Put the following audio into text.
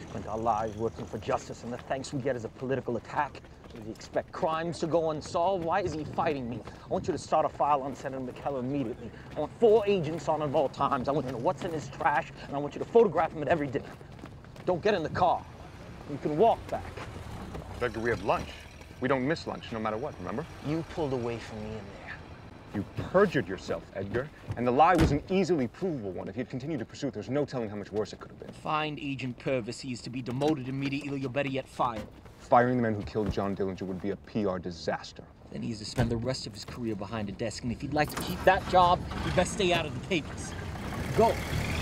Clint, our lives working for justice, and the thanks we get is a political attack. Does he expect crimes to go unsolved? Why is he fighting me? I want you to start a file on Senator McKellar immediately. I want 4 agents on him at all times. I want to know what's in his trash, and I want you to photograph him at every dinner. Don't get in the car. You can walk back. Edgar, we have lunch. We don't miss lunch, no matter what, remember? You pulled away from me in there. You perjured yourself, Edgar, and the lie was an easily provable one. If you'd continued to pursue it, there's no telling how much worse it could have been. Find Agent Purvis. He is to be demoted immediately, or better yet, fired. Firing the man who killed John Dillinger would be a PR disaster. Then he is to spend the rest of his career behind a desk, and if he'd like to keep that job, he'd best stay out of the papers. Go.